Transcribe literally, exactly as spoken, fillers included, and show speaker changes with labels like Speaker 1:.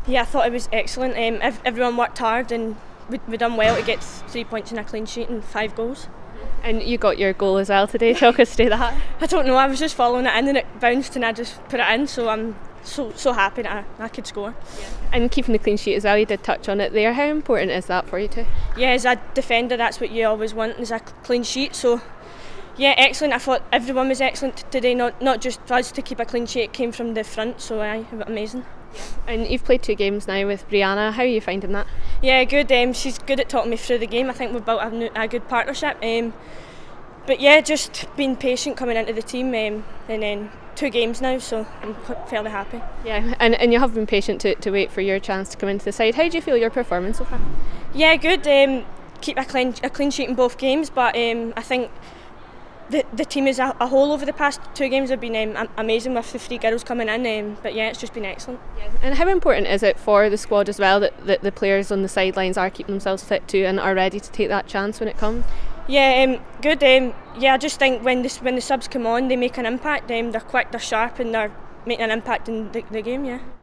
Speaker 1: Yeah, I thought it was excellent. Um, ev everyone worked hard and we, we done well to get three points and a clean sheet and five goals.
Speaker 2: And you got your goal as well today. Talk us through that.
Speaker 1: I don't know, I was just following it in and it bounced and I just put it in, so I'm so so happy that I, I could score.
Speaker 2: Yeah. And keeping the clean sheet as well, you did touch on it there. How important is that for you too?
Speaker 1: Yeah, as a defender, that's what you always want, is a clean sheet. So yeah, excellent. I thought everyone was excellent today, not not just us to keep a clean sheet. It came from the front, so aye, amazing.
Speaker 2: And you've played two games now with Brianna. How are you finding that?
Speaker 1: Yeah, good. Um, she's good at talking me through the game. I think we've built a, new, a good partnership. Um, but yeah, just being patient coming into the team, um, and then two games now, so I'm fairly happy.
Speaker 2: Yeah, and, and you have been patient to, to wait for your chance to come into the side. How do you feel your performance so far?
Speaker 1: Yeah, good. Um, keep a clean, a clean sheet in both games, but um, I think the the team as a, a whole over the past two games have been um, amazing with the three girls coming in. Um, but yeah, it's just been excellent.
Speaker 2: Yeah. And how important is it for the squad as well that, that the players on the sidelines are keeping themselves fit too and are ready to take that chance when it comes?
Speaker 1: Yeah, um, good. Um, yeah, I just think when this when the subs come on, they make an impact. Um, they're quick, they're sharp, and they're making an impact in the, the game. Yeah.